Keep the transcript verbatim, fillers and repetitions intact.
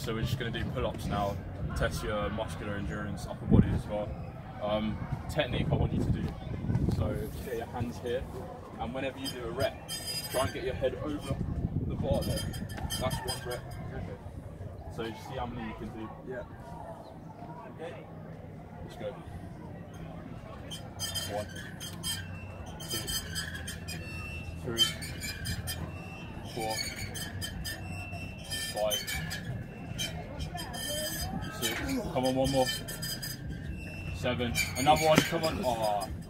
so we're just going to do pull-ups now, test your muscular endurance, upper body as well. Um, technique I want you to do, so just get your hands here, and whenever you do a rep, try and get your head over the bar there. That's one rep. Okay. So you see how many you can do. Yeah. Okay. Let's go. One, two, three, four, five, six. Come on, one more. Seven. Another one. Come on. Oh.